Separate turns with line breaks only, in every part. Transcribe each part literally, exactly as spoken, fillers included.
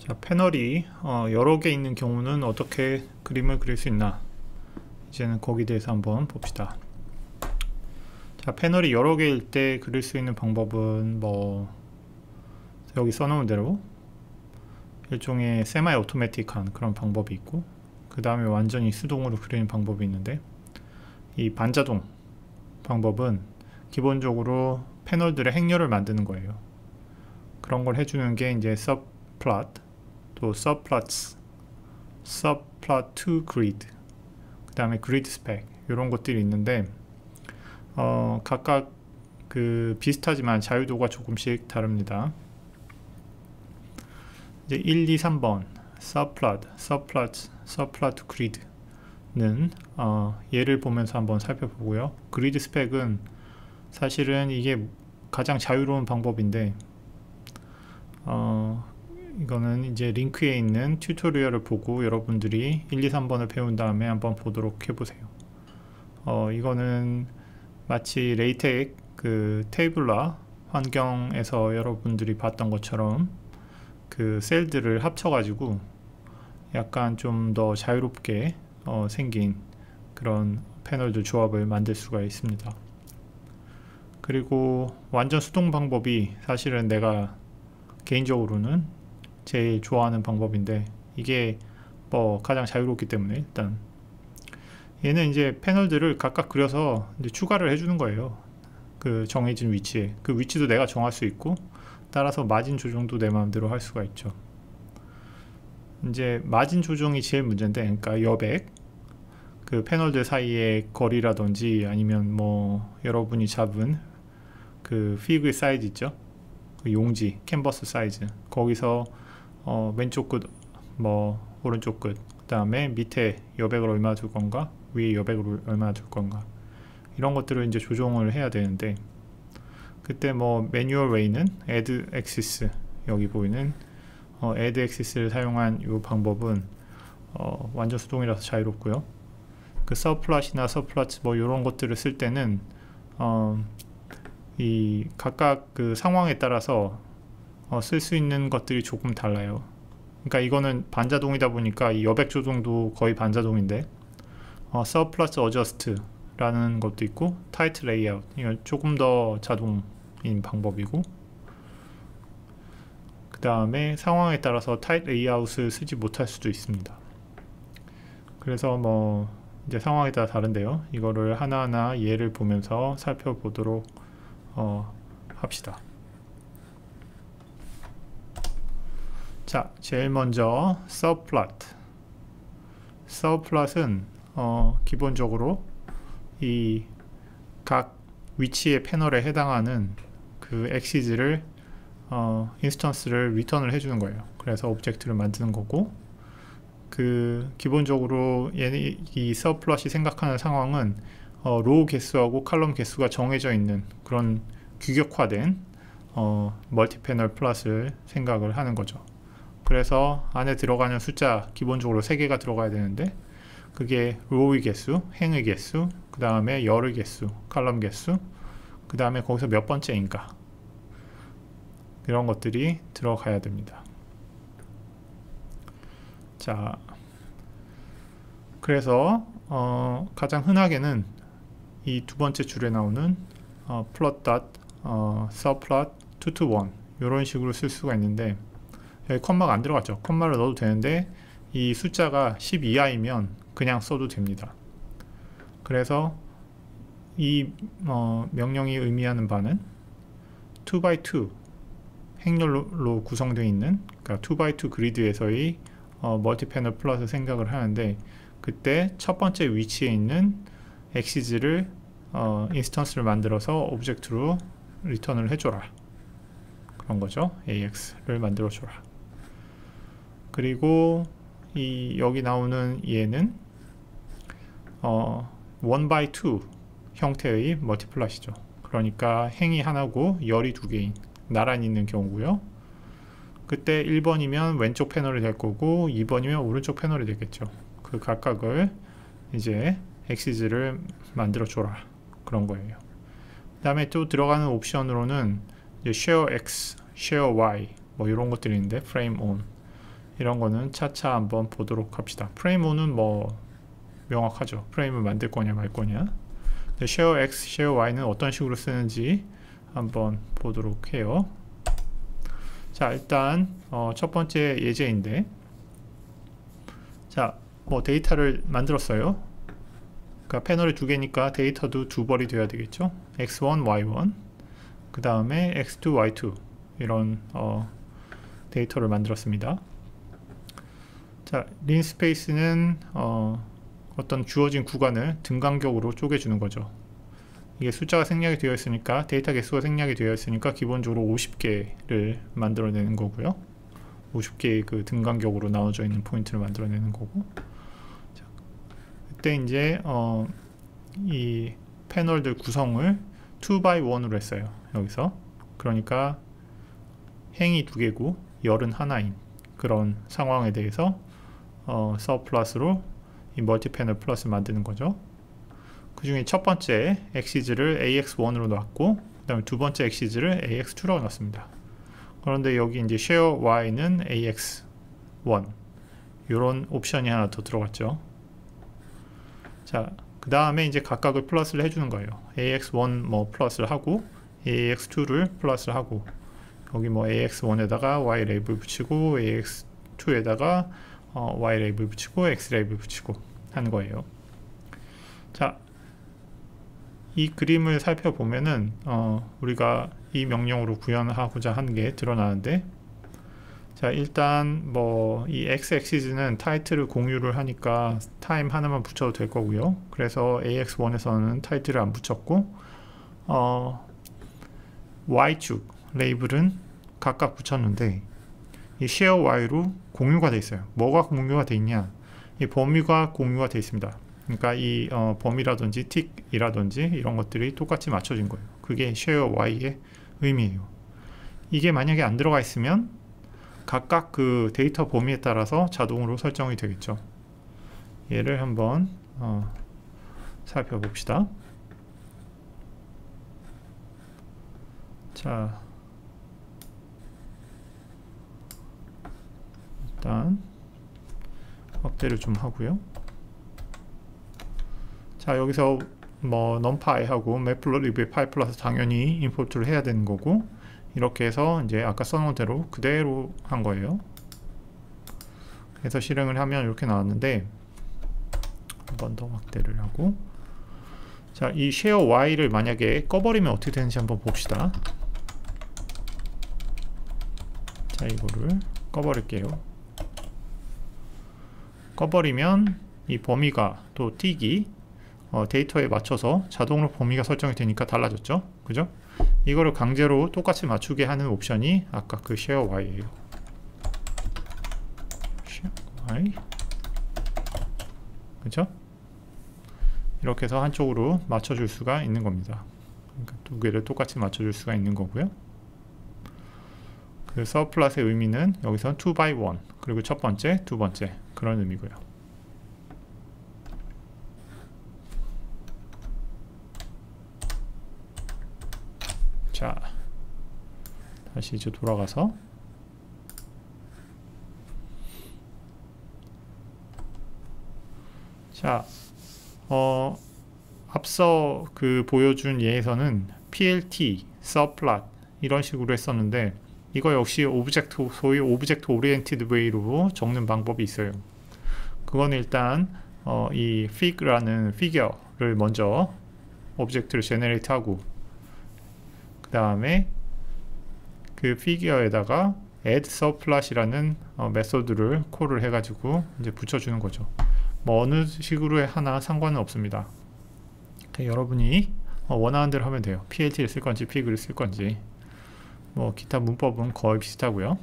자, 패널이 어, 여러 개 있는 경우는 어떻게 그림을 그릴 수 있나, 이제는 거기에 대해서 한번 봅시다. 자, 패널이 여러 개일 때 그릴 수 있는 방법은 뭐 여기 써놓은 대로 일종의 세마이 오토매틱한 그런 방법이 있고, 그 다음에 완전히 수동으로 그리는 방법이 있는데, 이 반자동 방법은 기본적으로 패널들의 행렬을 만드는 거예요. 그런 걸 해주는 게 이제 subplot, 또 subplots, subplot to grid, 그 다음에 grid spec, 이런 것들이 있는데 어, 각각 그 비슷하지만 자유도가 조금씩 다릅니다. 이제 일, 이, 삼 번 subplot, subplot, subplot to grid는 어, 예를 보면서 한번 살펴보고요. grid spec은 사실은 이게 가장 자유로운 방법인데 어, 이거는 이제 링크에 있는 튜토리얼을 보고 여러분들이 일, 이, 삼 번을 배운 다음에 한번 보도록 해보세요. 어, 이거는 마치 레이텍 그 테이블라 환경에서 여러분들이 봤던 것처럼 그 셀들을 합쳐가지고 약간 좀 더 자유롭게 어, 생긴 그런 패널들 조합을 만들 수가 있습니다. 그리고 완전 수동 방법이 사실은 내가 개인적으로는 제일 좋아하는 방법인데, 이게 뭐 가장 자유롭기 때문에 일단 얘는 이제 패널들을 각각 그려서 이제 추가를 해주는 거예요. 그 정해진 위치에 그 위치도 내가 정할 수 있고, 따라서 마진 조정도 내 마음대로 할 수가 있죠. 이제 마진 조정이 제일 문제인데, 그러니까 여백, 그 패널들 사이의 거리라든지 아니면 뭐 여러분이 잡은 그 피그 사이즈 있죠, 그 용지, 캔버스 사이즈, 거기서 어, 왼쪽 끝, 뭐 오른쪽 끝, 그 다음에 밑에 여백을 얼마 줄 건가, 위에 여백을 얼마 줄 건가, 이런 것들을 이제 조정을 해야 되는데, 그때 뭐 매뉴얼 웨이는 add axis, 여기 보이는 어, add axis를 사용한 이 방법은 어, 완전 수동이라서 자유롭고요. 그 subplot이나 subplot 뭐 이런 것들을 쓸 때는 어, 이 각각 그 상황에 따라서 어, 쓸 수 있는 것들이 조금 달라요. 그러니까 이거는 반자동이다 보니까 이 여백 조정도 거의 반자동인데, 어, subplot adjust 라는 것도 있고, tight layout, 이건 조금 더 자동인 방법이고, 그 다음에 상황에 따라서 tight layout을 쓰지 못할 수도 있습니다. 그래서 뭐 이제 상황에 따라 다른데요, 이거를 하나하나 예를 보면서 살펴보도록 어, 합시다. 자, 제일 먼저 subplot. subplot은 어, 기본적으로 이 각 위치의 패널에 해당하는 그 엑시즈를 어, 인스턴스를 리턴을 해주는 거예요. 그래서 오브젝트를 만드는 거고, 그 기본적으로 얘, 이 subplot이 생각하는 상황은 어, 로우 개수하고 칼럼 개수가 정해져 있는 그런 규격화된 어, 멀티 패널 플롯을 생각을 하는 거죠. 그래서 안에 들어가는 숫자 기본적으로 세 개가 들어가야 되는데, 그게 로우의 개수, 행의 개수, 그 다음에 열의 개수, 칼럼 개수, 그 다음에 거기서 몇 번째인가, 이런 것들이 들어가야 됩니다. 자, 그래서 어, 가장 흔하게는 이 두 번째 줄에 나오는 어, plot dot 어, subplot two to one 이런 식으로 쓸 수가 있는데, 여기 컴마가 안 들어갔죠. 컴마를 넣어도 되는데 이 숫자가 십 이하이면 그냥 써도 됩니다. 그래서 이 어, 명령이 의미하는 바는 투 바이 투 행렬로 구성되어 있는, 그러니까 투 바이 투 그리드에서의 어, 멀티 패널 플롯을 생각을 하는데, 그때 첫 번째 위치에 있는 엑시즈를 어, 인스턴스를 만들어서 오브젝트로 리턴을 해줘라, 그런 거죠. ax를 만들어 줘라. 그리고 이 여기 나오는 얘는 어, 원 바이 투 형태의 멀티플롯이죠. 그러니까 행이 하나고 열이 두 개인 나란히 있는 경우고요. 그때 일 번이면 왼쪽 패널이 될 거고, 이 번이면 오른쪽 패널이 되겠죠. 그 각각을 이제 엑시즈를 만들어 줘라, 그런 거예요. 그 다음에 또 들어가는 옵션으로는 이제 share x, share y 뭐 이런 것들이 있는데, frame on 이런 거는 차차 한번 보도록 합시다. 프레임오는 뭐 명확하죠. 프레임을 만들 거냐 말 거냐. share x, share y는 어떤 식으로 쓰는지 한번 보도록 해요. 자, 일단 어, 첫 번째 예제인데, 자, 뭐 데이터를 만들었어요. 그러니까 패널이 두 개니까 데이터도 두 벌이 돼야 되겠죠. 엑스 원, 와이 원, 그 다음에 엑스 투, 와이 투 이런 어, 데이터를 만들었습니다. 자, 린 스페이스는 어, 어떤 주어진 구간을 등간격으로 쪼개주는 거죠. 이게 숫자가 생략이 되어 있으니까, 데이터 개수가 생략이 되어 있으니까 기본적으로 오십 개를 만들어내는 거고요. 오십 개의 그 등간격으로 나눠져 있는 포인트를 만들어내는 거고. 자, 그때 이제 어, 이 패널들 구성을 투 바이 원으로 했어요. 여기서. 그러니까 행이 두 개고 열은 하나인 그런 상황에 대해서 어, 서브 플러스로 이 멀티 패널 플러스 만드는 거죠. 그 중에 첫 번째 엑시즈를 에이엑스 원으로 놨고, 그 다음에 두 번째 엑시즈를 에이엑스 투라고 놨습니다. 그런데 여기 이제 share y는 에이엑스 원 이런 옵션이 하나 더 들어갔죠. 자, 그 다음에 이제 각각을 플러스를 해주는 거예요. 에이엑스 원 뭐 플러스를 하고 에이엑스 투를 플러스를 하고, 여기 뭐 에이엑스 원에다가 y 레이블 붙이고 에이엑스 투에다가 어, y 레이블 붙이고 x 레이블 붙이고 하는 거예요. 자, 이 그림을 살펴보면은 어, 우리가 이 명령으로 구현하고자 하는 게 드러나는데, 자, 일단 뭐 이 x 엑시스는 타이틀을 공유를 하니까 타임 하나만 붙여도 될 거고요. 그래서 에이엑스 원에서는 타이틀을 안 붙였고, 어, y축 레이블은 각각 붙였는데, 이 share y로 공유가 돼 있어요. 뭐가 공유가 돼 있냐? 이 범위가 공유가 돼 있습니다. 그러니까 이 어, 범위라든지 틱이라든지 이런 것들이 똑같이 맞춰진 거예요. 그게 share y의 의미예요. 이게 만약에 안 들어가 있으면 각각 그 데이터 범위에 따라서 자동으로 설정이 되겠죠. 얘를 한번 어, 살펴봅시다. 자, 일단 확대를 좀 하고요. 자, 여기서 뭐 numpy 하고 matplotlib 파이 플러스 당연히 임포트를 해야 되는 거고, 이렇게 해서 이제 아까 써놓은 대로 그대로 한 거예요. 그래서 실행을 하면 이렇게 나왔는데, 한 번 더 확대를 하고, 자, 이 share y를 만약에 꺼버리면 어떻게 되는지 한번 봅시다. 자, 이거를 꺼버릴게요. 꺼버리면 이 범위가 또 틱이 어, 데이터에 맞춰서 자동으로 범위가 설정이 되니까 달라졌죠. 그죠? 이거를 강제로 똑같이 맞추게 하는 옵션이 아까 그 share y예요. share y. 그죠? 이렇게 해서 한쪽으로 맞춰줄 수가 있는 겁니다. 그러니까 두 개를 똑같이 맞춰줄 수가 있는 거고요. 그 서플랫의 의미는 여기서는 투 바이 원, 그리고 첫 번째, 두 번째 그런 의미고요. 자, 다시 이제 돌아가서 자, 어, 앞서 그 보여준 예에서는 피엘티, subplot 이런 식으로 했었는데, 이거 역시 오브젝트, 소위 오브젝트 오리엔티드 웨이로 적는 방법이 있어요. 그건 일단 어, 이 fig라는 피규어를 먼저 오브젝트를 제너레이트 하고, 그 다음에 그 피규어에다가 add subplot이라는 어, 메소드를 콜을 해가지고 이제 붙여주는 거죠. 뭐 어느 식으로 하나 상관은 없습니다. 여러분이 어, 원하는 대로 하면 돼요. 피엘티를 쓸 건지 fig를 쓸 건지 뭐 기타 문법은 거의 비슷하고요.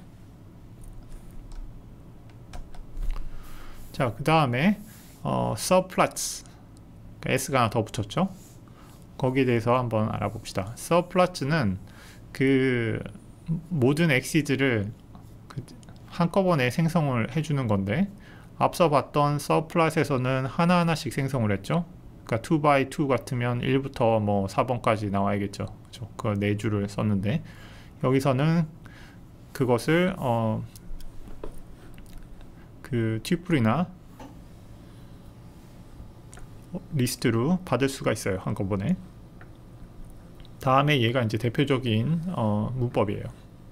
자, 그 다음에 어, subplots, 그러니까 s가 하나 더 붙였죠. 거기에 대해서 한번 알아봅시다. subplot는 그 모든 엑시즈를 그 한꺼번에 생성을 해주는 건데, 앞서 봤던 subplot에서는 하나하나씩 생성을 했죠. 그러니까 투 바이 투 같으면 일부터 뭐 사 번까지 나와야겠죠. 그렇죠? 그 네 줄을 썼는데, 여기서는 그것을 어, 그 튜플이나 리스트로 받을 수가 있어요, 한꺼번에. 다음에 얘가 이제 대표적인 어, 문법이에요.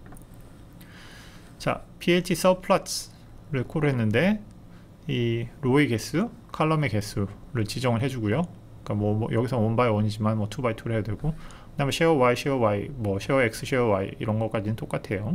자, 피엘티 subplots를 콜했는데 이 로의 개수, 칼럼의 개수를 지정을 해주고요. 그러니까 뭐, 뭐 여기서 원 바이 원이지만 뭐 투 바이 투를 해야 되고, 그다음에 share y, share y, 뭐 share x, share y 이런 것까지는 똑같아요.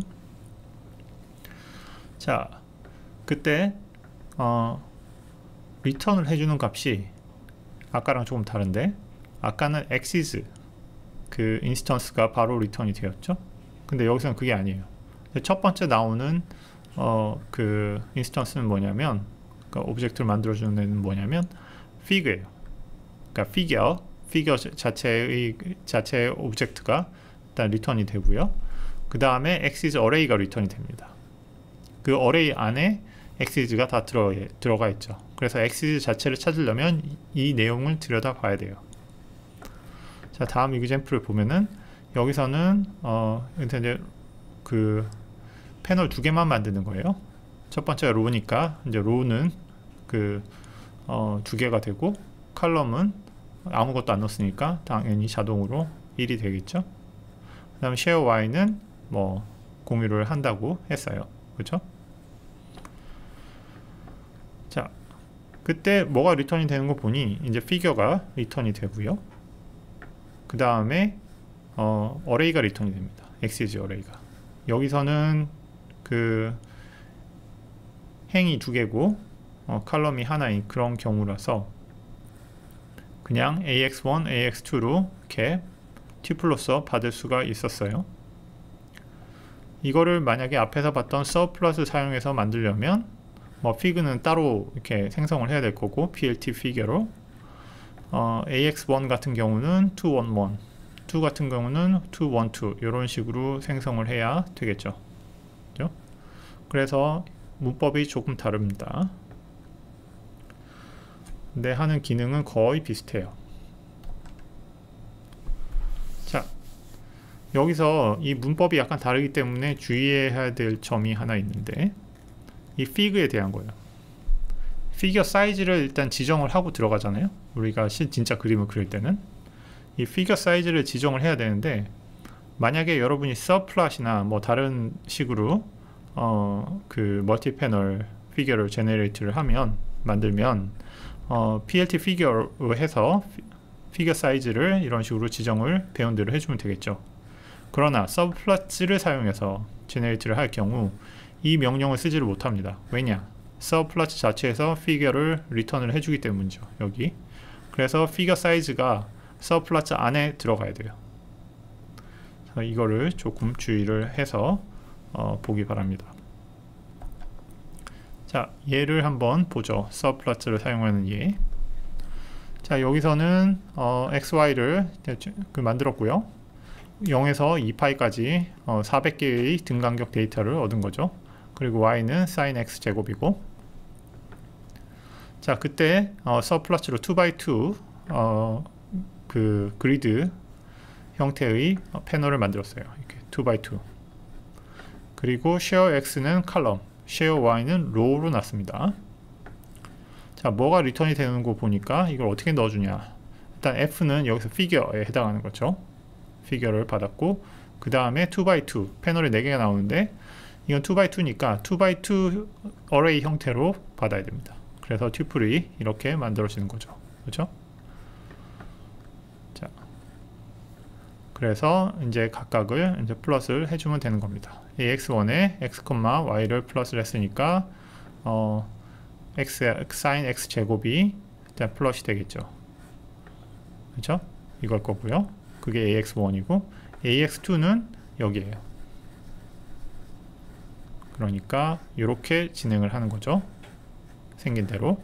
자, 그때 어, 리턴을 해주는 값이 아까랑 조금 다른데, 아까는 axis 그 인스턴스가 바로 리턴이 되었죠. 근데 여기서는 그게 아니에요. 첫 번째 나오는 어, 그 인스턴스는 뭐냐면, 그러니까 오브젝트를 만들어주는 애는 뭐냐면 figure예요. 그러니까 figure, figure 자체의 자체의 오브젝트가 일단 리턴이 되고요. 그 다음에 axis array가 리턴이 됩니다. 그 array 안에 axis가 다 들어, 들어가 있죠. 그래서 axis 자체를 찾으려면 이, 이 내용을 들여다 봐야 돼요. 자, 다음 example을 보면은 여기서는 어, 이제 그 패널 두 개만 만드는 거예요. 첫 번째가 로우니까 이제 로우는 그 어, 두 개가 되고, 칼럼은 아무것도 안 넣었으니까 당연히 자동으로 일이 되겠죠. 그 다음에 share y는 뭐 공유를 한다고 했어요. 그렇죠? 자, 그때 뭐가 리턴이 되는 거 보니 이제 피규어가 리턴이 되고요. 그 다음에 어, array가 리턴이 됩니다. axis array가. 여기서는 그 행이 두 개고 어, 칼럼이 하나인 그런 경우라서 그냥 에이엑스 원, 에이엑스 투로 이렇게 튜플로서 받을 수가 있었어요. 이거를 만약에 앞에서 봤던 서플러스 사용해서 만들려면 뭐 fig는 따로 이렇게 생성을 해야 될 거고, 피엘티 figure로 어, 에이엑스 원 같은 경우는 투 원 원, 투 같은 경우는 투 원 투 이런 식으로 생성을 해야 되겠죠. 그죠? 그래서 문법이 조금 다릅니다. 근데 하는 기능은 거의 비슷해요. 자, 여기서 이 문법이 약간 다르기 때문에 주의해야 될 점이 하나 있는데, 이 fig에 대한 거예요. 피규어 사이즈를 일단 지정을 하고 들어가잖아요. 우리가 시, 진짜 그림을 그릴 때는 이 피규어 사이즈를 지정을 해야 되는데, 만약에 여러분이 서플롯이나 뭐 다른 식으로 어, 그 멀티 패널 피규어를 제너레이트를 하면 만들면 어, 피엘티 피규어로 해서 피규어 사이즈를 이런 식으로 지정을 배운 대로 해주면 되겠죠. 그러나 서플롯을 사용해서 제너레이트를 할 경우 이 명령을 쓰지를 못합니다. 왜냐? 서플롯 자체에서 피규어를 리턴을 해주기 때문이죠. 여기. 그래서 피규어 사이즈가 서플롯 안에 들어가야 돼요. 이거를 조금 주의를 해서 어, 보기 바랍니다. 자, 얘를 한번 보죠. 서플롯을 사용하는 예. 자, 여기서는 어, 엑스와이를 그 만들었고요. 영에서 이 파이까지 어, 사백 개의 등간격 데이터를 얻은 거죠. 그리고 y는 sin x 제곱이고, 자, 그때 어, 서플롯으로 투 바이 투 어, 그 그리드 형태의 어, 패널을 만들었어요. 이렇게 투 바이 투. 그리고 share x는 칼럼, share y는 row로 놨습니다. 자, 뭐가 리턴이 되는 거 보니까 이걸 어떻게 넣어주냐. 일단 f는 여기서 figure에 해당하는 거죠. figure를 받았고, 그 다음에 투 바이 투 패널이 네 개가 나오는데 이건 투 바이 투니까 투 바이 투 array 형태로 받아야 됩니다. 그래서 튜플이 이렇게 만들어지는 거죠. 그렇죠? 자, 그래서 이제 각각을 이제 플러스를 해주면 되는 겁니다. 에이엑스 원에 x, y를 플러스를 했으니까 어, x, sin x 제곱이 일단 플러스 되겠죠. 그렇죠? 이걸 거고요. 그게 에이엑스 원이고 에이엑스 투는 여기에요. 그러니까 이렇게 진행을 하는 거죠. 생긴 대로.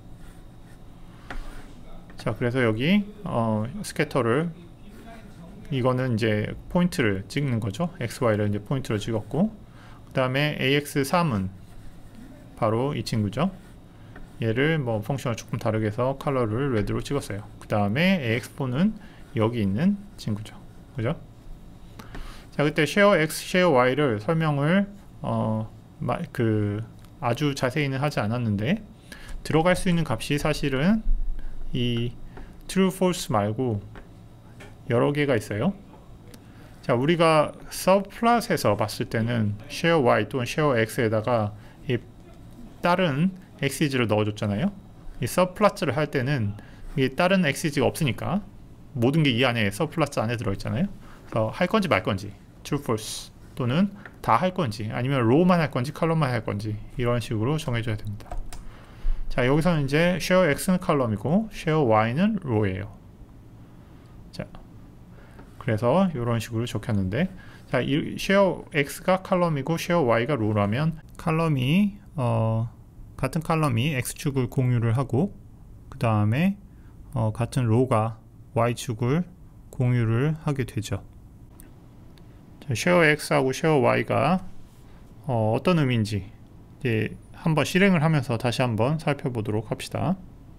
자, 그래서 여기 어, 스캐터를, 이거는 이제 포인트를 찍는 거죠. 엑스, 와이를 이제 포인트를 찍었고, 그 다음에 에이엑스 삼은 바로 이 친구죠. 얘를 뭐 펑션을 조금 다르게 해서 컬러를 레드로 찍었어요. 그 다음에 에이엑스 포는 여기 있는 친구죠. 그죠? 자, 그때 share x, share y를 설명을 어, 마, 그 아주 자세히는 하지 않았는데 들어갈 수 있는 값이 사실은 이 true, false 말고 여러 개가 있어요. 자, 우리가 subplot에서 봤을 때는 share y 또는 share x에다가 이 다른 xis를 넣어줬잖아요. 이 subplot를 할 때는 이 다른 xis가 없으니까 모든 게 이 안에 subplot 안에 들어있잖아요. 그래서 할 건지 말 건지 true, false 또는 다 할 건지 아니면 row만 할 건지 컬럼만 할 건지 이런 식으로 정해줘야 됩니다. 자, 여기서는 이제 share x는 컬럼이고 share y는 row예요. 자, 그래서 이런 식으로 적혔는데, 자, 이 share x가 컬럼이고 share y가 row라면 컬럼이 어, 같은 컬럼이 x축을 공유를 하고 그 다음에 어, 같은 row가 y축을 공유를 하게 되죠. 자, share x하고 share y가 어, 어떤 의미인지 이제 한번 실행을 하면서 다시 한번 살펴보도록 합시다.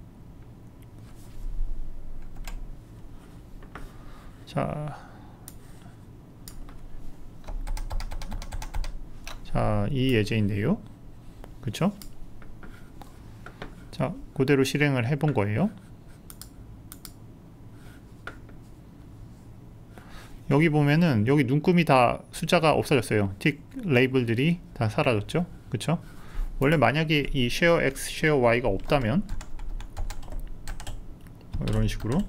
자, 자, 이 예제인데요. 그쵸? 자, 그대로 실행을 해본 거예요. 여기 보면은 여기 눈금이 다 숫자가 없어졌어요. 틱 레이블들이 다 사라졌죠. 그쵸? 원래 만약에 이 share x, share y가 없다면 이런 식으로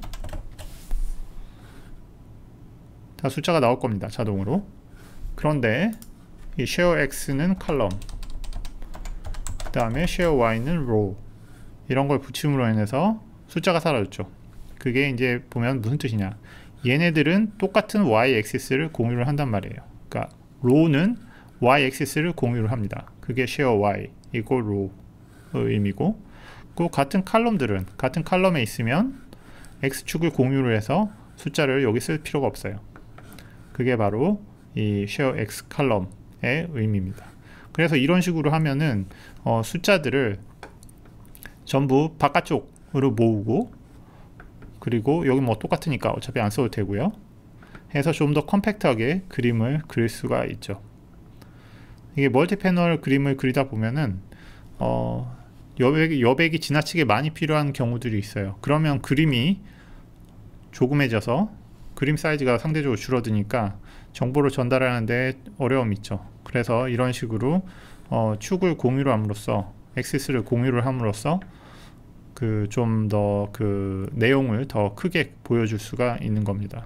다 숫자가 나올 겁니다. 자동으로. 그런데 이 share x는 컬럼, 그 다음에 share y는 row 이런 걸 붙임으로 인해서 숫자가 사라졌죠. 그게 이제 보면 무슨 뜻이냐, 얘네들은 똑같은 y 액시스를 공유를 한단 말이에요. 그러니까 row는 y 액시스를 공유를 합니다. 그게 share y 이고 row의 의미고, 그 같은 칼럼들은 같은 칼럼에 있으면 x축을 공유를 해서 숫자를 여기 쓸 필요가 없어요. 그게 바로 이 share x 칼럼의 의미입니다. 그래서 이런 식으로 하면은 어, 숫자들을 전부 바깥쪽으로 모으고, 그리고 여기 뭐 똑같으니까 어차피 안 써도 되고요. 해서 좀 더 컴팩트하게 그림을 그릴 수가 있죠. 이게 멀티 패널 그림을 그리다 보면은 어, 여백이, 여백이 지나치게 많이 필요한 경우들이 있어요. 그러면 그림이 조그매져서 그림 사이즈가 상대적으로 줄어드니까 정보를 전달하는데 어려움이 있죠. 그래서 이런 식으로 어, 축을 공유를 함으로써, 액시스를 공유를 함으로써 그 좀 더 그 내용을 더 크게 보여줄 수가 있는 겁니다.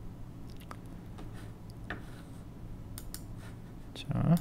자,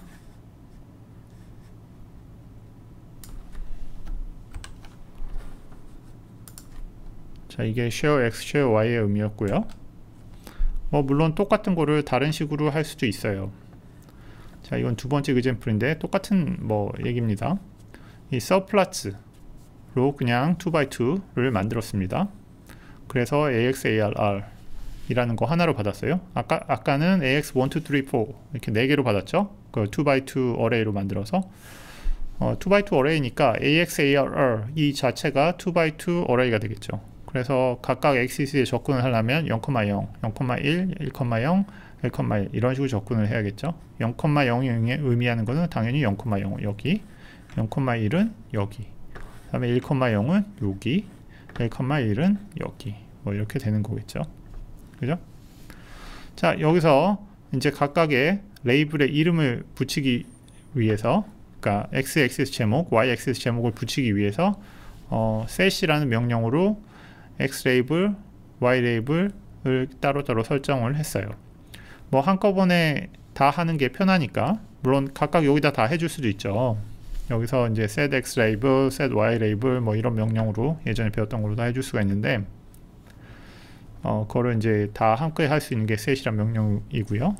자, 이게 share x, share y의 의미였고요. 뭐 물론 똑같은 거를 다른 식으로 할 수도 있어요. 자, 이건 두 번째 example인데 똑같은 뭐 얘기입니다. 이 subplots로 그냥 투 바이 투를 만들었습니다. 그래서 ax, arr 이라는 거 하나로 받았어요. 아까, 아까는 ax 일, 이, 삼, 사 이렇게 네 개로 받았죠. 그 투 바이 투 어레이로 만들어서 어, 투 바이 투 어레이니까 ax, arr 이 자체가 투 바이 투 어레이가 되겠죠. 그래서 각각 액시스에 접근을 하려면 영, 영, 영, 일, 일, 영, 일, 일 이런 식으로 접근을 해야겠죠. 영, 영이 의미하는 것은 당연히 영, 영 여기, 영, 일은 여기, 그 다음에 일, 영은 여기, 일, 일은 여기, 뭐 이렇게 되는 거겠죠. 그죠? 자, 여기서 이제 각각의 레이블의 이름을 붙이기 위해서, 그러니까 x 액시스 제목, y 액시스 제목을 붙이기 위해서 어, set이라는 명령으로 x 레이블, y 레이블을 따로따로 설정을 했어요. 뭐 한꺼번에 다 하는 게 편하니까 물론 각각 여기다 다 해줄 수도 있죠. 여기서 이제 set x 레이블, set y 레이블 뭐 이런 명령으로 예전에 배웠던 걸로 다 해줄 수가 있는데 어, 그거를 이제 다 함께 할 수 있는 게 set이란 명령이고요.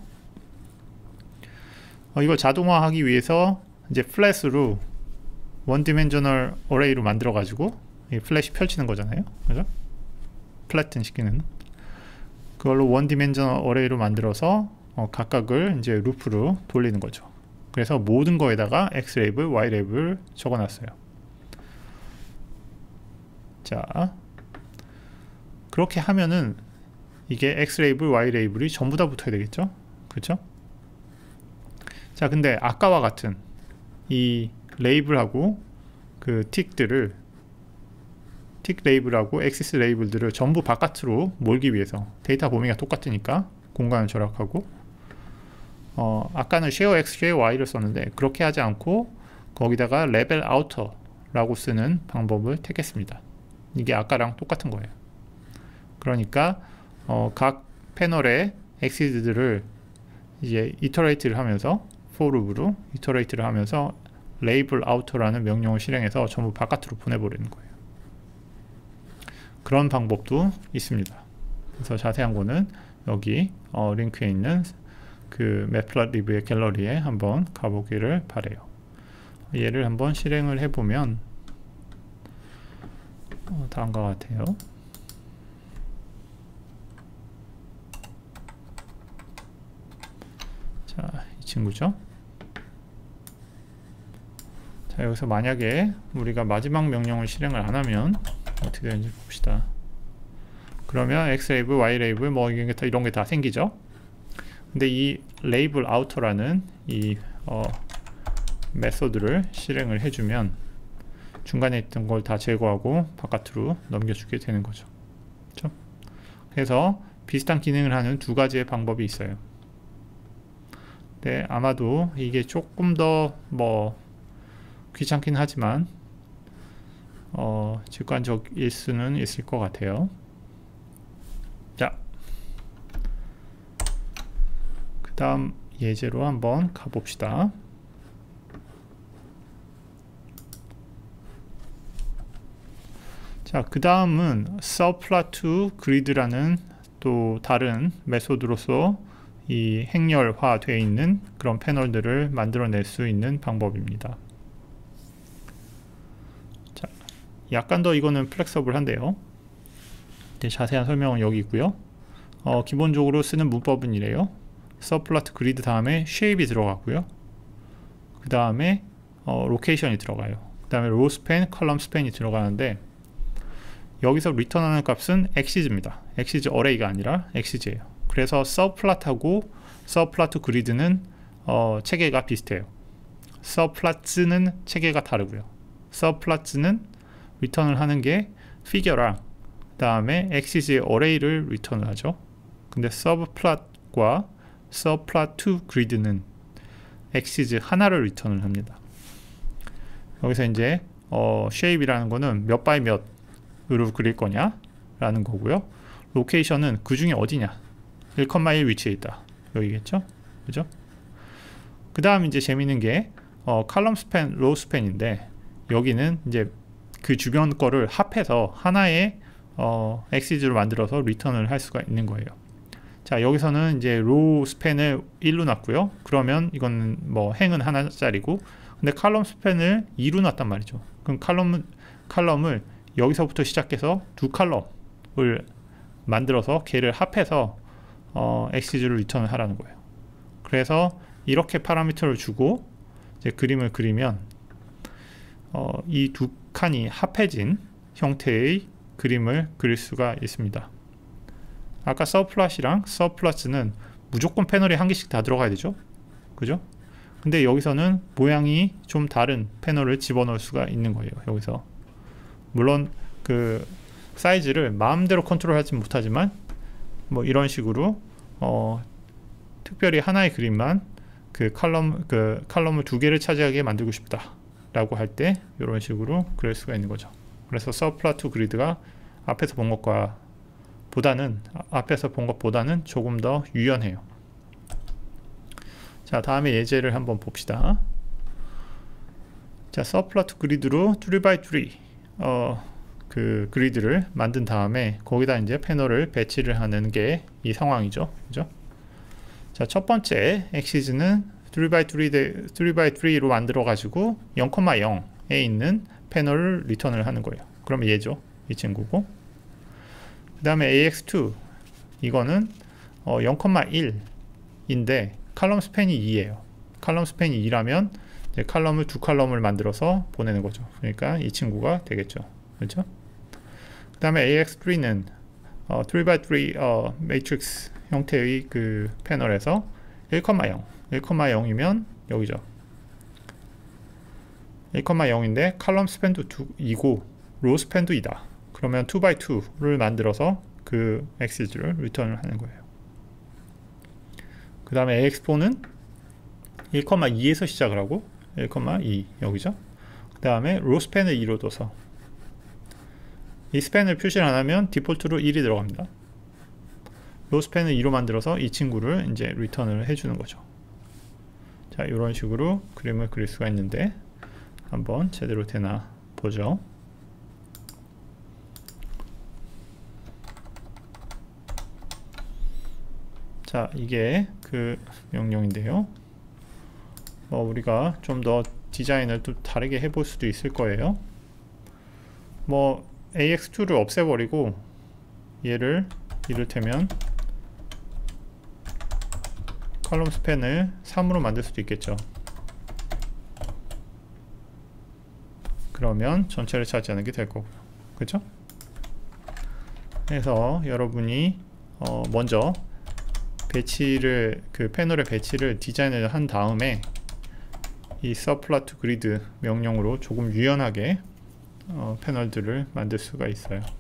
어, 이걸 자동화하기 위해서 이제 플랫으로 원 디멘셔널 어레이로 만들어 가지고 이 플랫이 펼치는 거잖아요. 그죠? 플래튼 시키는 그걸로 원 디멘셔널 어레이로 만들어서 어, 각각을 이제 루프로 돌리는 거죠. 그래서 모든 거에다가 x 레이블, y 레이블 적어 놨어요. 자, 그렇게 하면은 이게 x 레이블, y 레이블이 전부 다 붙어야 되겠죠? 그렇죠? 자, 근데 아까와 같은 이 레이블하고 그 틱들을 틱 레이블하고 액시스 레이블들을 전부 바깥으로 몰기 위해서, 데이터 범위가 똑같으니까 공간을 절약하고, 어, 아까는 share x, share y를 썼는데 그렇게 하지 않고 거기다가 레벨 아우터라고 쓰는 방법을 택했습니다. 이게 아까랑 똑같은 거예요. 그러니까 어, 각 패널의 엑시드들을 이제 이터레이트를 하면서 for loop으로 이터레이트를 하면서 레이블 아우터라는 명령을 실행해서 전부 바깥으로 보내버리는 거예요. 그런 방법도 있습니다. 그래서 자세한 거는 여기 어, 링크에 있는 그 매플라리브의 갤러리에 한번 가보기를 바래요. 얘를 한번 실행을 해보면 어, 다음과 같아요. 자, 이 친구죠. 자, 여기서 만약에 우리가 마지막 명령을 실행을 안 하면 어떻게 되는지 봅시다. 그러면 x 레이블, y 레이블 뭐 이런 게 다, 이런 게 다 생기죠. 근데 이 레이블 아우터라는 이 어, 메소드를 실행을 해주면 중간에 있던 걸 다 제거하고 바깥으로 넘겨주게 되는 거죠. 그렇죠? 그래서 비슷한 기능을 하는 두 가지의 방법이 있어요. 네, 아마도 이게 조금 더 뭐 귀찮긴 하지만 어, 직관적일 수는 있을 것 같아요. 자, 그 다음 예제로 한번 가봅시다. 자, 그 다음은 subplot to grid라는 또 다른 메소드로서 이 행렬화 되어 있는 그런 패널들을 만들어낼 수 있는 방법입니다. 자, 약간 더 이거는 플렉서블한데요. 네, 자세한 설명은 여기 있고요. 어, 기본적으로 쓰는 문법은 이래요. subplot grid 다음에 shape이 들어가고요. 그 다음에 어, location이 들어가요. 그 다음에 row span, column span이 들어가는데 여기서 리턴하는 값은 xs입니다. xs array가 아니라 xs예요. 그래서 subplot하고 subplot grid는 어, 체계가 비슷해요. subplots는 체계가 다르고요. subplots는 리턴을 하는 게 figure랑 그 다음에 xs의 array를 리턴을 하죠. 근데 subplot과 subplot to grid는 xs 하나를 리턴을 합니다. 여기서 이제 어, shape이라는 거는 몇 바이 몇으로 그릴 거냐 라는 거고요. 로케이션은 그 중에 어디냐, 일, 일 위치에 있다, 여기겠죠. 그죠? 그 다음 이제 재밌는 게 어, 칼럼 스팬, 로우 스팬인데 여기는 이제 그 주변 거를 합해서 하나의 어, 엑시즈로 만들어서 리턴을 할 수가 있는 거예요. 자, 여기서는 이제 로우 스팬을 일로 놨고요. 그러면 이건 뭐 행은 하나짜리고, 근데 칼럼 스팬을 이로 놨단 말이죠. 그럼 칼럼, 칼럼을 여기서부터 시작해서 두 칼럼을 만들어서 걔를 합해서 어, 엑시즈를 리턴을 하라는 거예요. 그래서 이렇게 파라미터를 주고 이제 그림을 그리면 어, 이 두 칸이 합해진 형태의 그림을 그릴 수가 있습니다. 아까 서플롯이랑 서플롯은 무조건 패널에 한 개씩 다 들어가야 되죠. 그죠? 근데 여기서는 모양이 좀 다른 패널을 집어넣을 수가 있는 거예요. 여기서 물론 그 사이즈를 마음대로 컨트롤하지 못하지만 뭐 이런 식으로 어, 특별히 하나의 그림만 그 칼럼 그 칼럼을 두 개를 차지하게 만들고 싶다 라고 할 때 이런 식으로 그릴 수가 있는 거죠. 그래서 서플롯 그리드가 앞에서 본 것과 보다는 앞에서 본 것보다는 조금 더 유연해요. 자, 다음에 예제를 한번 봅시다. 자, 서플롯 그리드로 삼 바이 삼 어, 그 그리드를 만든 다음에 거기다 이제 패널을 배치를 하는 게 이 상황이죠. 그죠? 자, 첫 번째 엑시즈는 삼 바이 삼 바이 삼로 만들어 가지고 영, 영에 있는 패널을 리턴을 하는 거예요. 그럼 얘죠. 이 친구고. 그 다음에 에이엑스 투 이거는 어, 영, 일인데 칼럼 스팬이 이예요. 칼럼 스팬이 이라면 이제 칼럼을 두 칼럼을 만들어서 보내는 거죠. 그러니까 이 친구가 되겠죠. 그렇죠? 그 다음에 에이엑스 쓰리는 어, 삼 바이 삼 어, 매트릭스 형태의 그 패널에서 일, 영 일, 영이면 여기죠. 일, 영인데 칼럼 스팬도 이고 로 스팬도 이다. 그러면 투 바이 투를 만들어서 그 엑시즈를 리턴을 하는 거예요. 그 다음에 에이엑스포는 일, 이에서 시작을 하고 일, 이 여기죠. 그 다음에 로 스팬을 이로 둬서 이 스팬을 표시를 안 하면 디폴트로 일이 들어갑니다. 로 스팬을 이로 만들어서 이 친구를 이제 리턴을 해주는 거죠. 자, 이런 식으로 그림을 그릴 수가 있는데 한번 제대로 되나 보죠. 자, 이게 그 명령인데요. 뭐 우리가 좀 더 디자인을 또 다르게 해볼 수도 있을 거예요. 뭐 에이엑스투를 없애버리고 얘를 이를테면 컬럼 스팬을 삼으로 만들 수도 있겠죠. 그러면 전체를 차지하는 게 될 거고요. 그렇죠? 그래서 여러분이 어 먼저 배치를 그 패널의 배치를 디자인을 한 다음에 이 서플라트 그리드 명령으로 조금 유연하게 어 패널들을 만들 수가 있어요.